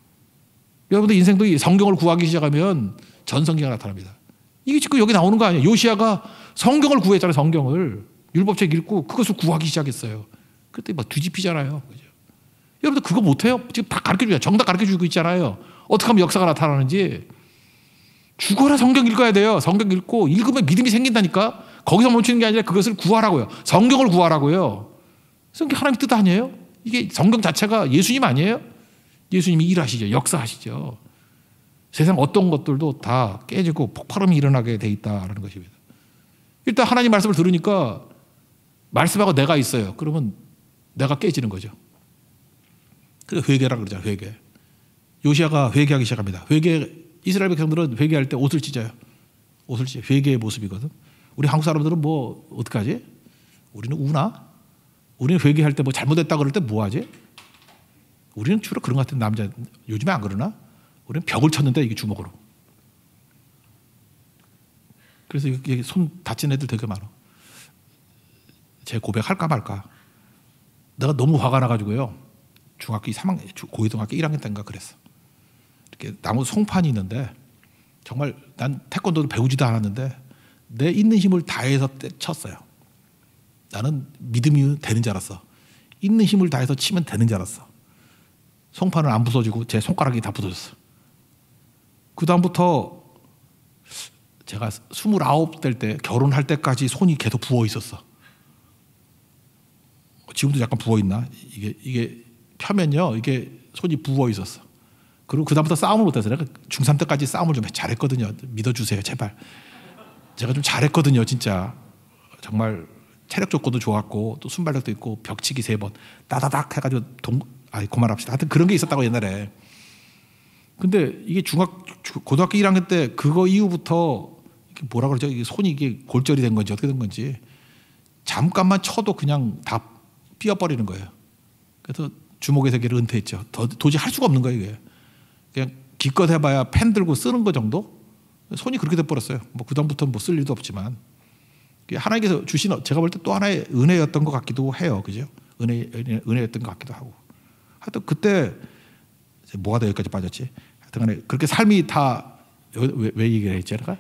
여러분들 인생도 성경을 구하기 시작하면 전성기가 나타납니다. 이게 지금 여기 나오는 거 아니에요. 요시야가 성경을 구했잖아요. 성경을. 율법책 읽고 그것을 구하기 시작했어요. 그때 막 뒤집히잖아요. 그죠? 여러분들 그거 못해요? 지금 다 가르쳐주잖아요. 정답 가르쳐주고 있잖아요. 어떻게 하면 역사가 나타나는지. 죽어라 성경 읽어야 돼요. 성경 읽고 읽으면 믿음이 생긴다니까. 거기서 멈추는 게 아니라 그것을 구하라고요. 성경을 구하라고요. 성경 하나님 뜻 아니에요? 이게 성경 자체가 예수님 아니에요? 예수님이 일하시죠. 역사하시죠. 세상 어떤 것들도 다 깨지고 폭발음이 일어나게 돼 있다는 것입니다. 일단 하나님 말씀을 들으니까 말씀하고 내가 있어요. 그러면 내가 깨지는 거죠. 그래서 회개라 그러죠. 회개. 요시아가 회개하기 시작합니다. 회개, 이스라엘 백성들은 회개할 때 옷을 찢어요. 옷을 찢어요. 회개의 모습이거든. 우리 한국 사람들은 뭐 어떡하지? 우리는 우나? 우리는 회개할 때 뭐 잘못했다 그럴 때 뭐 하지? 우리는 주로 그런 것 같은 남자. 요즘에 안 그러나? 우리는 벽을 쳤는데 이게 주먹으로. 그래서 이게 손 다친 애들 되게 많아. 제 고백할까 말까. 내가 너무 화가 나가지고요. 중학교 삼 학년, 고등학교 일 학년 때인가 그랬어. 이렇게 나무 송판이 있는데 정말 난 태권도도 배우지도 않았는데 내 있는 힘을 다해서 쳤어요. 나는 믿음이 되는 줄 알았어. 있는 힘을 다해서 치면 되는 줄 알았어. 송판은 안 부서지고 제 손가락이 다 부서졌어. 그 다음부터 제가 스물아홉 될 때 결혼할 때까지 손이 계속 부어 있었어. 지금도 약간 부어 있나? 이게 이게 펴면요, 이게 손이 부어 있었어. 그리고 그 다음부터 싸움을 못해서 내가 중삼 때까지 싸움을 좀 잘했거든요. 믿어주세요, 제발. 제가 좀 잘했거든요, 진짜. 정말 체력 조건도 좋았고 또 순발력도 있고 벽치기 세 번 따다닥 해가지고 동 아이 그만합시다. 하여튼 그런 게 있었다고 옛날에. 근데 이게 중학 고등학교 일 학년 때 그거 이후부터 이게 뭐라 그러죠? 이게 손이 이게 골절이 된 건지 어떻게 된 건지 잠깐만 쳐도 그냥 다 삐어버리는 거예요. 그래서 주먹의 세계를 은퇴했죠. 더, 도저히 할 수가 없는 거예요, 이게. 그냥 기껏 해봐야 펜 들고 쓰는 거 정도? 손이 그렇게 돼버렸어요. 뭐 그다음부터는 뭐 쓸 일도 없지만. 하나님께서 주신, 제가 볼 때 또 하나의 은혜였던 것 같기도 해요. 그죠? 은혜, 은혜, 은혜였던 것 같기도 하고. 하여튼 그때, 뭐가 더 여기까지 빠졌지? 하여튼 간에 그렇게 삶이 다, 왜, 왜 얘기를 했지, 내가?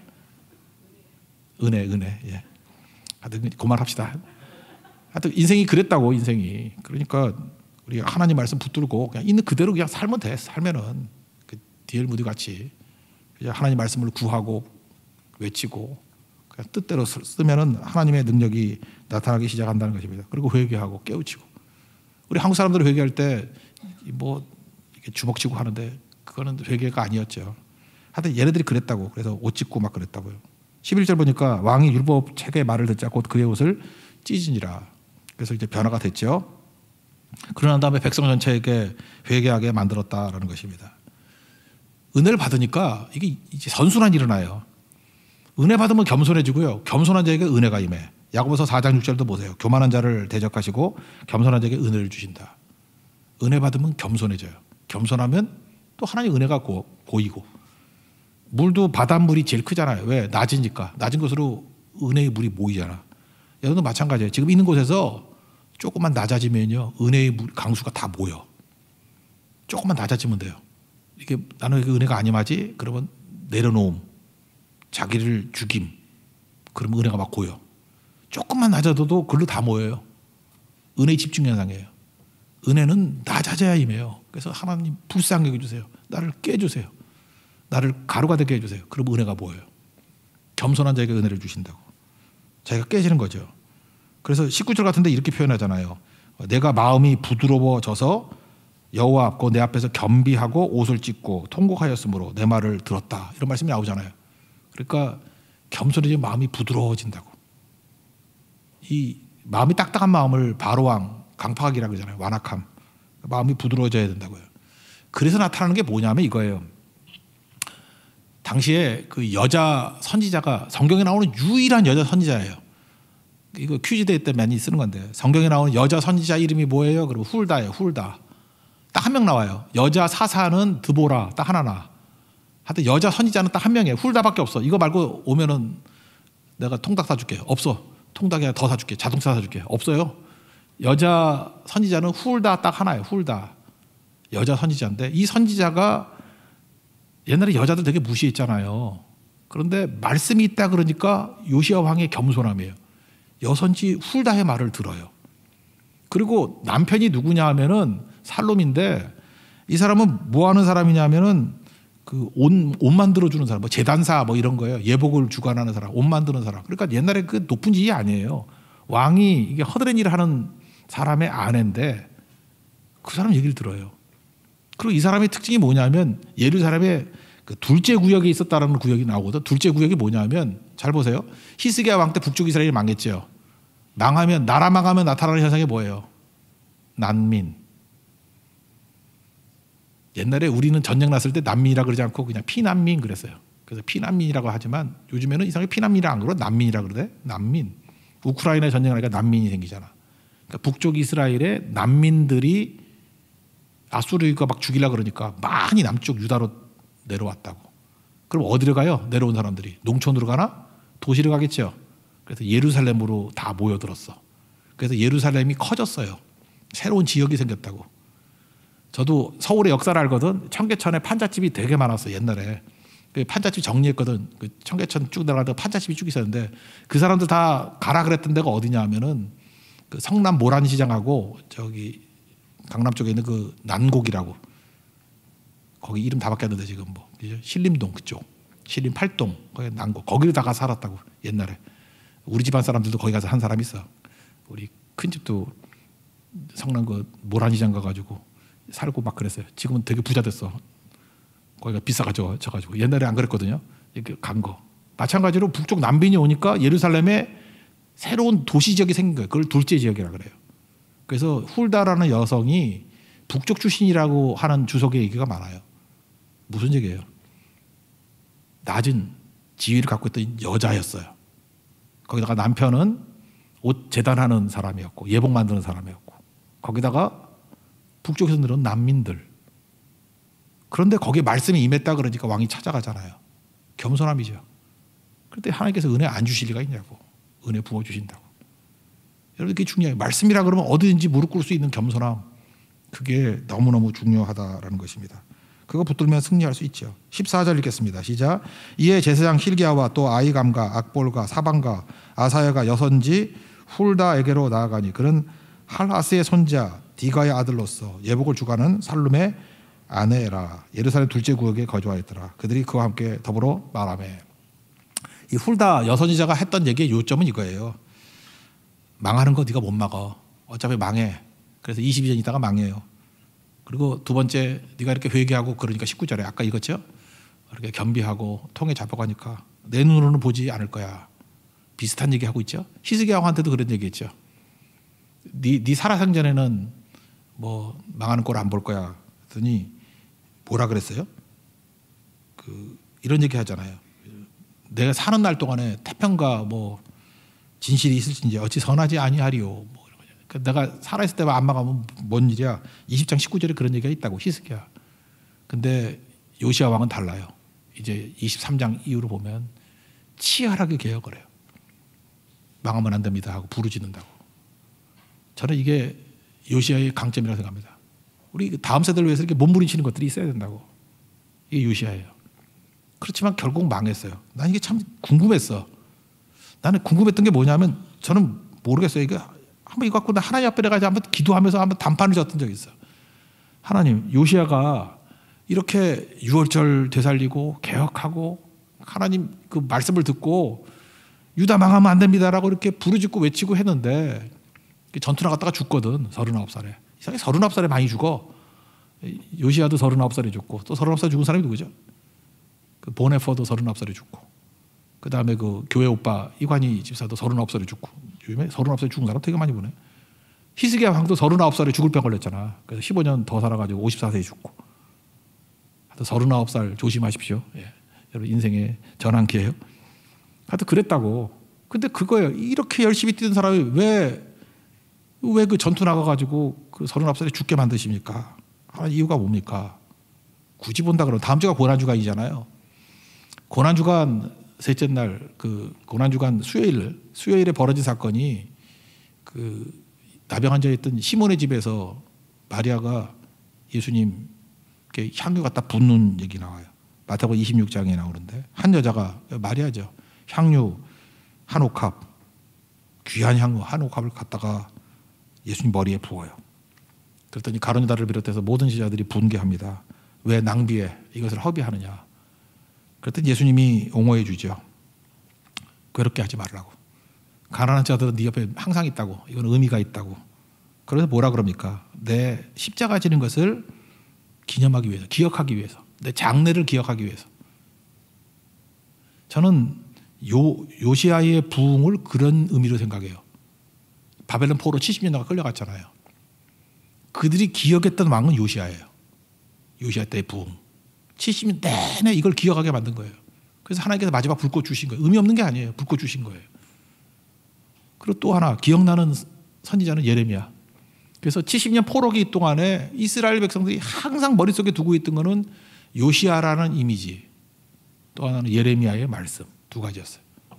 은혜, 은혜, 예. 하여튼 그만합시다. 하여튼 인생이 그랬다고, 인생이. 그러니까 우리가 하나님 말씀 붙들고 그냥 있는 그대로 그냥 살면 돼. 살면은. 그 디엘 무디 같이. 하나님 말씀을 구하고 외치고 그냥 뜻대로 쓰면은 하나님의 능력이 나타나기 시작한다는 것입니다. 그리고 회개하고 깨우치고. 우리 한국 사람들이 회개할 때 뭐 주먹치고 하는데 그거는 회개가 아니었죠. 하여튼 얘네들이 그랬다고. 그래서 옷 찢고 막 그랬다고요. 십일 절 보니까 왕이 율법 책의 말을 듣자 곧 그의 옷을 찢으니라. 그래서 이제 변화가 됐죠. 그러난 다음에 백성 전체에게 회개하게 만들었다라는 것입니다. 은혜를 받으니까 이게 이제 선순환이 일어나요. 은혜 받으면 겸손해지고요. 겸손한 자에게 은혜가 임해. 야고보서 사 장 육 절도 보세요. 교만한 자를 대적하시고 겸손한 자에게 은혜를 주신다. 은혜 받으면 겸손해져요. 겸손하면 또 하나님의 은혜가 고, 고이고. 물도 바닷물이 제일 크잖아요. 왜? 낮으니까. 낮은 곳으로 은혜의 물이 모이잖아. 여러분도 마찬가지예요. 지금 있는 곳에서 조금만 낮아지면요. 은혜의 물, 강수가 다 모여. 조금만 낮아지면 돼요. 이게 나는 은혜가 아니마지? 그러면 내려놓음, 자기를 죽임, 그러면 은혜가 막 고여. 조금만 낮아져도 글로 다 모여요. 은혜의 집중 현상이에요. 은혜는 낮아져야 임해요. 그래서 하나님 불쌍히 여겨주세요. 나를 깨주세요. 나를 가루가 되게 해주세요. 그럼 은혜가 보여요. 겸손한 자에게 은혜를 주신다고. 자기가 깨지는 거죠. 그래서 십구 절 같은데 이렇게 표현하잖아요. 내가 마음이 부드러워져서 여호와 앞고 내 앞에서 겸비하고 옷을 찢고 통곡하였으므로 내 말을 들었다. 이런 말씀이 나오잖아요. 그러니까 겸손해지면 마음이 부드러워진다고. 이 마음이 딱딱한 마음을 바로왕, 강팍이라고 그러잖아요. 완악함. 마음이 부드러워져야 된다고요. 그래서 나타나는 게 뭐냐면 이거예요. 당시에 그 여자 선지자가 성경에 나오는 유일한 여자 선지자예요. 이거 퀴즈 대회 때 많이 쓰는 건데 성경에 나오는 여자 선지자 이름이 뭐예요? 그리고 훌다예요. 훌다. 딱 한 명 나와요. 여자 사사는 드보라. 딱 하나 나. 하여튼 여자 선지자는 딱 한 명이에요. 훌다밖에 없어. 이거 말고 오면은 내가 통닭 사줄게. 없어. 통닭이 더 사줄게. 자동차 사줄게. 없어요. 여자 선지자는 훌다 딱 하나예요. 훌다. 여자 선지자인데 이 선지자가 옛날에 여자들 되게 무시했잖아요. 그런데 말씀이 있다 그러니까 요시야 왕의 겸손함이에요. 여선지 훌다의 말을 들어요. 그리고 남편이 누구냐 하면은 살롬인데 이 사람은 뭐 하는 사람이냐면은 그 옷, 옷 만들어주는 사람, 뭐 재단사 뭐 이런 거예요. 예복을 주관하는 사람, 옷 만드는 사람. 그러니까 옛날에 그 높은 지위 아니에요. 왕이 이게 허드렛 일을 하는 사람의 아내인데 그 사람 얘기를 들어요. 그리고 이 사람의 특징이 뭐냐면 예루살렘에 그 둘째 구역에 있었다라는 구역이 나오거든. 둘째 구역이 뭐냐면 잘 보세요. 히스기야 왕 때 북쪽 이스라엘이 망했죠. 망하면 나라 망하면 나타나는 현상이 뭐예요? 난민. 옛날에 우리는 전쟁 났을 때 난민이라 그러지 않고 그냥 피난민 그랬어요. 그래서 피난민이라고 하지만 요즘에는 이상하게 피난민이라 안 그러고 난민이라 그러대. 난민. 우크라이나 전쟁을 하니까 난민이 생기잖아. 그러니까 북쪽 이스라엘에 난민들이 아수르가 막 죽이려 그러니까 많이 남쪽 유다로 내려왔다고. 그럼 어디로 가요? 내려온 사람들이 농촌으로 가나? 도시로 가겠죠. 그래서 예루살렘으로 다 모여들었어. 그래서 예루살렘이 커졌어요. 새로운 지역이 생겼다고. 저도 서울의 역사를 알거든. 청계천에 판잣집이 되게 많았어 옛날에. 그 판잣집 정리했거든. 그 청계천 쭉 내려가다가 판잣집이 쭉 있었는데 그 사람들 다 가라 그랬던 데가 어디냐 하면은 그 성남 모란시장하고 저기 강남 쪽에 있는 그 난곡이라고 거기 이름 다 바뀌었는데 지금 뭐 신림동 그쪽 신림 팔동 거기 난곡 거기를 다 가서 살았다고 옛날에. 우리 집안 사람들도 거기 가서 한 사람 있어. 우리 큰 집도 성남 그 모란시장 가가지고 살고 막 그랬어요. 지금은 되게 부자 됐어. 거기가 비싸가지고 져가지고 옛날에 안 그랬거든요. 이렇게 간 거. 마찬가지로 북쪽 난민이 오니까 예루살렘에 새로운 도시 지역이 생긴 거예요. 그걸 둘째 지역이라 그래요. 그래서 훌다라는 여성이 북쪽 출신이라고 하는 주석의 얘기가 많아요. 무슨 얘기예요? 낮은 지위를 갖고 있던 여자였어요. 거기다가 남편은 옷 재단하는 사람이었고 예복 만드는 사람이었고 거기다가 북쪽에서 내려온 난민들. 그런데 거기에 말씀이 임했다 그러니까 왕이 찾아가잖아요. 겸손함이죠. 그런데 하나님께서 은혜 안 주실 리가 있냐고. 은혜 부어주신다고. 여러분 그게 중요해요. 말씀이라 그러면 어디든지 무릎 꿇을 수 있는 겸손함. 그게 너무너무 중요하다라는 것입니다. 그거 붙들면 승리할 수 있죠. 십사 절 읽겠습니다. 시작. 이에 제사장 힐기야와 또 아이감과 악볼과 사방과 아사야가 여선지 훌다에게로 나아가니 그는 할하스의 손자 디가의 아들로서 예복을 주관하는 살룸의 아내라. 예루살렘 둘째 구역에 거주하였더라. 그들이 그와 함께 더불어 말하며. 이 훌다 여선지자가 했던 얘기의 요점은 이거예요. 망하는 거 네가 못 막아. 어차피 망해. 그래서 이십이 년 있다가 망해요. 그리고 두 번째 네가 이렇게 회개하고 그러니까 십구 절에 아까 읽었죠. 이렇게 겸비하고 통에 잡아가니까 내 눈으로는 보지 않을 거야. 비슷한 얘기하고 있죠. 히스기야 왕한테도 그런 얘기했죠. 네, 네 살아생전에는 뭐 망하는 꼴 안 볼 거야. 그랬더니 뭐라 그랬어요? 그 이런 얘기 하잖아요. 내가 사는 날 동안에 태평과 뭐 진실이 있을진지 어찌 선하지 아니하리요. 뭐 이런 내가 살아있을 때만 안 망하면 뭔 일이야. 이십 장 십구 절에 그런 얘기가 있다고 히스기야. 근데 요시야 왕은 달라요. 이제 이십삼 장 이후로 보면 치열하게 개혁을 해요. 망하면 안 됩니다 하고 부르짖는다고. 저는 이게 요시야의 강점이라고 생각합니다. 우리 다음 세대를 위해서 이렇게 몸부림치는 것들이 있어야 된다고. 이게 요시야예요. 그렇지만 결국 망했어요. 난 이게 참 궁금했어. 나는 궁금했던 게 뭐냐면 저는 모르겠어요. 이거 한번 이거 갖고 나 하나님 앞에 가서 한번 기도하면서 한번 단판을 졌던 적이 있어요. 하나님, 요시야가 이렇게 유월절 되살리고 개혁하고 하나님 그 말씀을 듣고 유다 망하면 안 됩니다라고 이렇게 부르짖고 외치고 했는데 전투 나갔다가 죽거든. 서른아홉 살에. 이상하게 서른아홉 살에 많이 죽어. 요시야도 서른아홉 살에 죽고 또 서른아홉 살에 죽은 사람이 누구죠? 그 보네퍼도 서른아홉 살에 죽고 그 다음에 그 교회 오빠 이관희 집사도 서른아홉 살에 죽고 요즘에 서른아홉 살에 죽은 사람 되게 많이 보네. 히스기야 왕도 서른아홉 살에 죽을 병 걸렸잖아. 그래서 십오 년 더 살아가지고 오십사 세에 죽고. 하여튼 서른아홉 살 조심하십시오. 예. 여러분 인생의 전환기예요. 하여튼 그랬다고. 근데 그거예요. 이렇게 열심히 뛰던 사람이 왜 왜 그 전투 나가가지고 그 서른아홉 살에 죽게 만드십니까? 아, 이유가 뭡니까? 굳이 본다 그러면 다음 주가 고난주간이잖아요. 고난주간 셋째 날 그 고난주간 수요일 수요일에 벌어진 사건이 그 나병 환자에 있던 시몬의 집에서 마리아가 예수님 이렇게 향유 갖다 붓는 얘기 나와요. 마태복음 이십육 장에 나오는데 한 여자가 마리아죠. 향유 한 옥합 귀한 향유 한 옥합을 갖다가 예수님 머리에 부어요. 그랬더니 가룟 유다를 비롯해서 모든 제자들이 분개합니다. 왜 낭비해 이것을 허비하느냐. 그랬더니 예수님이 옹호해 주죠. 괴롭게 하지 말라고. 가난한 자들은 네 옆에 항상 있다고. 이건 의미가 있다고. 그래서 뭐라 그럽니까? 내 십자가 지는 것을 기념하기 위해서, 기억하기 위해서, 내 장례를 기억하기 위해서. 저는 요, 요시아의 부흥을 그런 의미로 생각해요. 바벨론 포로 칠십 년 동안 끌려갔잖아요. 그들이 기억했던 왕은 요시아예요. 요시아 때의 부흥. 칠십 년 내내 이걸 기억하게 만든 거예요. 그래서 하나님께서 마지막 불꽃 주신 거예요. 의미 없는 게 아니에요. 불꽃 주신 거예요. 그리고 또 하나 기억나는 선지자는 예레미야. 그래서 칠십 년 포로기 동안에 이스라엘 백성들이 항상 머릿속에 두고 있던 거는 요시아라는 이미지, 또 하나는 예레미야의 말씀, 두 가지였어요.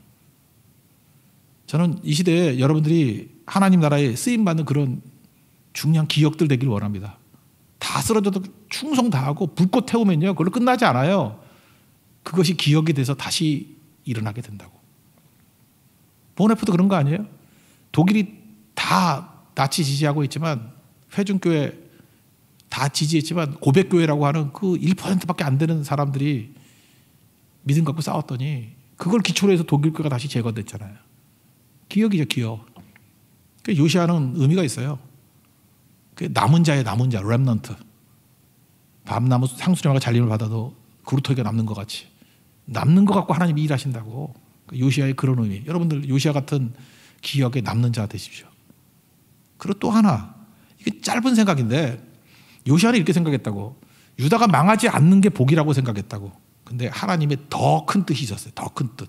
저는 이 시대에 여러분들이 하나님 나라에 쓰임받는 그런 중요한 기억들 되길 원합니다. 다 쓰러져도 충성 다하고 불꽃 태우면요, 그걸로 끝나지 않아요. 그것이 기억이 돼서 다시 일어나게 된다고. 보네프도 그런 거 아니에요? 독일이 다 나치 지지하고 있지만, 회중교회 다 지지했지만 고백교회라고 하는 그 일 퍼센트밖에 안 되는 사람들이 믿음 갖고 싸웠더니 그걸 기초로 해서 독일교회가 다시 재건됐잖아요. 기억이죠, 기억. 요시아는 의미가 있어요. 남은 자의 남은 자, 렘넌트. 밤나무 상수령과 잘림을 받아도 그루터기가 남는 것 같이. 남는 것 갖고 하나님이 일하신다고. 요시아의 그런 의미. 여러분들 요시아 같은 기억에 남는 자 되십시오. 그리고 또 하나, 이게 짧은 생각인데 요시아는 이렇게 생각했다고. 유다가 망하지 않는 게 복이라고 생각했다고. 근데 하나님의 더 큰 뜻이 있었어요. 더 큰 뜻.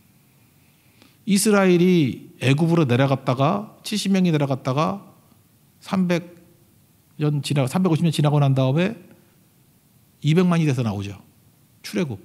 이스라엘이 애굽으로 내려갔다가 칠십 명이 내려갔다가 삼백 년 지나 삼백오십 년 지나고 난 다음에 이백만이 돼서 나오죠. 출애굽.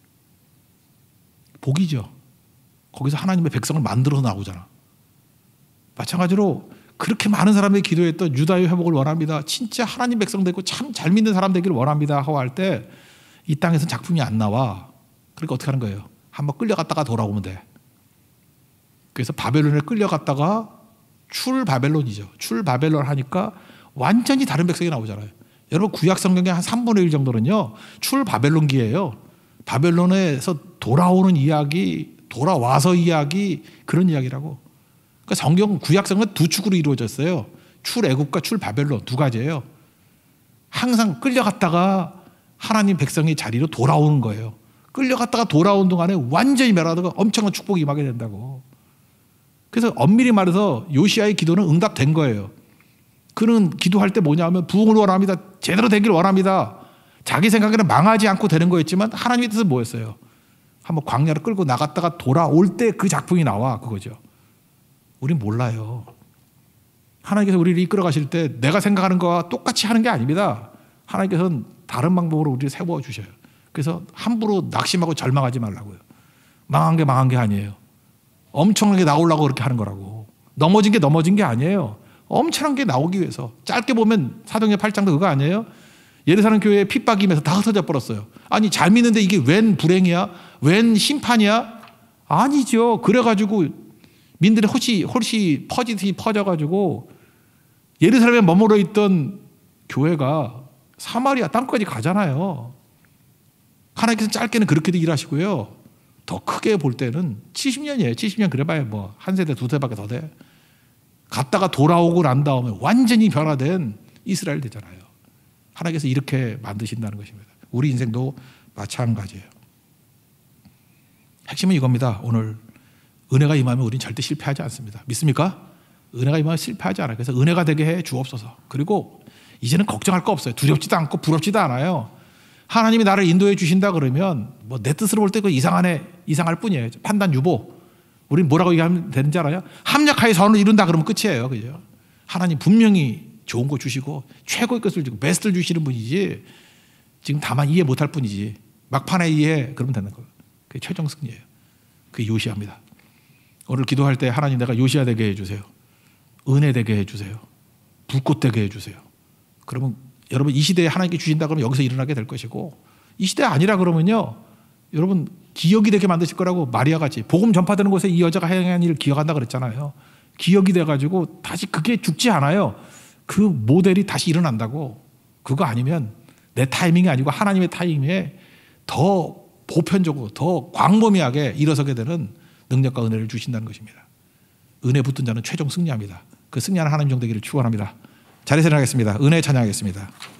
복이죠. 거기서 하나님의 백성을 만들어서 나오잖아. 마찬가지로 그렇게 많은 사람들이 기도했던 유다의 회복을 원합니다. 진짜 하나님 백성 되고 참 잘 믿는 사람 되기를 원합니다 하고 할 때 이 땅에서 작품이 안 나와. 그러니까 어떻게 하는 거예요? 한번 끌려갔다가 돌아오면 돼. 그래서 바벨론에 끌려갔다가 출바벨론이죠. 출바벨론 하니까 완전히 다른 백성이 나오잖아요. 여러분 구약 성경의 한 삼분의 일 정도는요, 출바벨론기예요. 바벨론에서 돌아오는 이야기, 돌아와서 이야기, 그런 이야기라고. 그러니까 성경 구약 성경은 두 축으로 이루어졌어요. 출애굽과 출바벨론 두 가지예요. 항상 끌려갔다가 하나님 백성의 자리로 돌아오는 거예요. 끌려갔다가 돌아온 동안에 완전히 멸하다가 엄청난 축복이 임하게 된다고. 그래서 엄밀히 말해서 요시아의 기도는 응답된 거예요. 그는 기도할 때 뭐냐면 부흥을 원합니다. 제대로 되길 원합니다. 자기 생각에는 망하지 않고 되는 거였지만 하나님의 뜻은 뭐였어요? 한번 광야를 끌고 나갔다가 돌아올 때 그 작품이 나와, 그거죠. 우린 몰라요. 하나님께서 우리를 이끌어 가실 때 내가 생각하는 거와 똑같이 하는 게 아닙니다. 하나님께서는 다른 방법으로 우리를 세워주셔요. 그래서 함부로 낙심하고 절망하지 말라고요. 망한 게 망한 게 아니에요. 엄청나게 나오려고 그렇게 하는 거라고. 넘어진 게 넘어진 게 아니에요. 엄청난 게 나오기 위해서. 짧게 보면 사도행전 팔 장도 그거 아니에요? 예루살렘 교회에 핍박임에서 다 흩어져 버렸어요. 아니 잘 믿는데 이게 웬 불행이야? 웬 심판이야? 아니죠. 그래가지고 민들이 훨씬 훨씬 퍼지듯이 퍼져가지고 예루살렘에 머물러 있던 교회가 사마리아 땅까지 가잖아요. 하나님께서 짧게는 그렇게도 일하시고요. 더 크게 볼 때는 칠십 년이에요. 칠십 년 그래봐야 뭐 한 세대 두 세대밖에 더 돼. 갔다가 돌아오고 난 다음에 완전히 변화된 이스라엘 되잖아요. 하나님께서 이렇게 만드신다는 것입니다. 우리 인생도 마찬가지예요. 핵심은 이겁니다. 오늘 은혜가 임하면 우리는 절대 실패하지 않습니다. 믿습니까? 은혜가 임하면 실패하지 않아요. 그래서 은혜가 되게 해 주옵소서. 그리고 이제는 걱정할 거 없어요. 두렵지도 않고 부럽지도 않아요. 하나님이 나를 인도해 주신다 그러면 뭐 내 뜻으로 볼 때 그 이상하네, 이상할 뿐이에요. 판단 유보. 우린 뭐라고 얘기하면 되는지 알아요? 합력하여 선을 이룬다 그러면 끝이에요. 그죠? 하나님 분명히 좋은 거 주시고 최고의 것을 주고 베스트를 주시는 분이지 지금 다만 이해 못할 뿐이지 막판에 이해 그러면 되는 거예요. 그게 최종 승리예요. 그게 요시아입니다. 오늘 기도할 때 하나님 내가 요시아 되게 해주세요. 은혜 되게 해주세요. 불꽃 되게 해주세요. 그러면 여러분 이 시대에 하나님께 주신다 그러면 여기서 일어나게 될 것이고 이 시대 아니라 그러면요 여러분 기억이 되게 만드실 거라고. 마리아 같이 복음 전파되는 곳에 이 여자가 행한 일을 기억한다 그랬잖아요. 기억이 돼가지고 다시 그게 죽지 않아요. 그 모델이 다시 일어난다고. 그거 아니면 내 타이밍이 아니고 하나님의 타이밍에 더 보편적으로 더 광범위하게 일어서게 되는 능력과 은혜를 주신다는 것입니다. 은혜 붙은 자는 최종 승리합니다. 그 승리하는 하나님 종 되기를 축원합니다. 자리에서 일어나겠습니다. 은혜 찬양하겠습니다.